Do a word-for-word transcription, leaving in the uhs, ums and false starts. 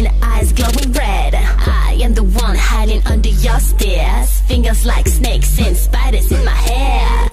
and eyes glowing red. I am the one hiding under your stairs. Fingers like snakes and spiders in my hair.